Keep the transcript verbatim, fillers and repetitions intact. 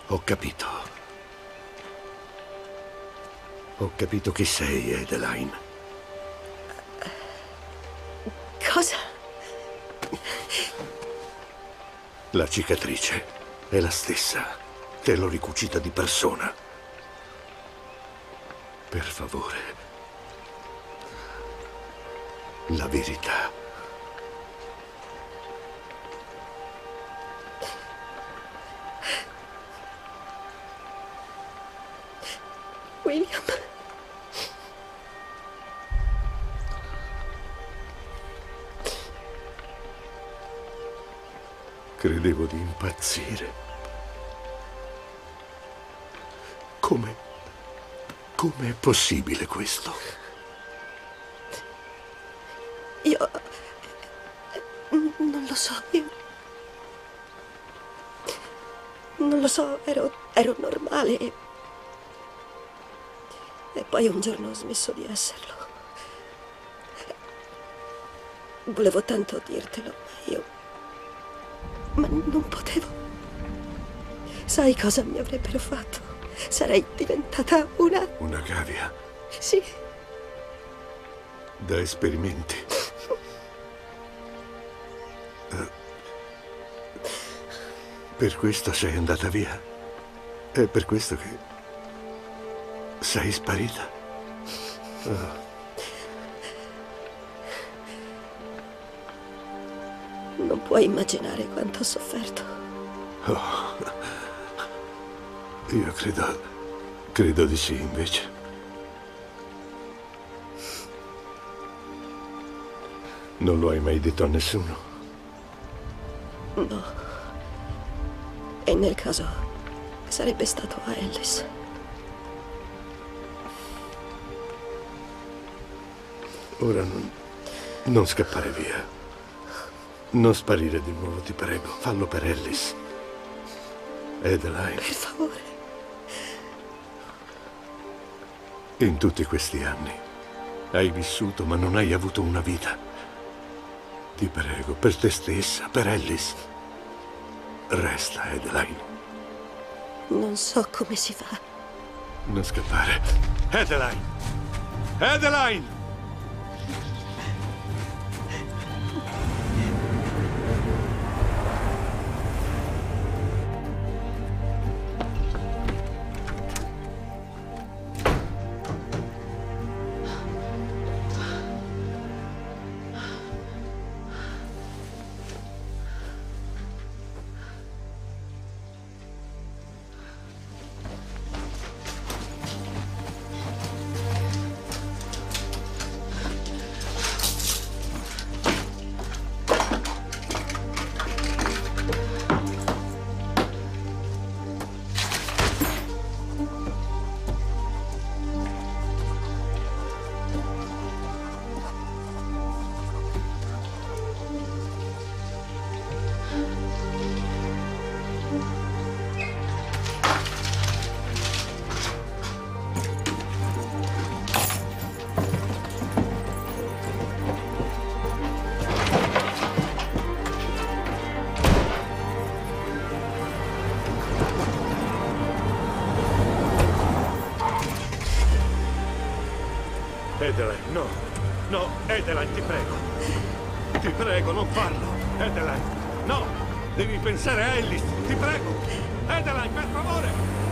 Ho capito. Ho capito chi sei, Adeline. Cosa? La cicatrice è la stessa. Te l'ho ricucita di persona. Per favore. La verità. William. Credevo di impazzire. Come... come è possibile questo? Io... non lo so, io... non lo so, ero... ero normale e... e poi un giorno ho smesso di esserlo. Volevo tanto dirtelo, ma io... ma non potevo. Sai cosa mi avrebbero fatto? Sarei diventata una... Una cavia? Sì. Da esperimenti. Uh, per questo sei andata via? È per questo che... sei sparita? Uh. Non puoi immaginare quanto ho sofferto. Oh. Io credo... credo di sì, invece. Non lo hai mai detto a nessuno? No. E nel caso sarebbe stato a Alice. Ora non... non scappare via. Non sparire di nuovo, ti prego. Fallo per Alice. Adeline. Per favore. In tutti questi anni hai vissuto, ma non hai avuto una vita. Ti prego, per te stessa, per Alice. Resta, Adeline. Non so come si fa. Non scappare. Adeline! Adeline! Adeline, no. No, Adeline, ti prego. Ti prego, non farlo. Adeline, no. Devi pensare a Alice, ti prego. Adeline, per favore.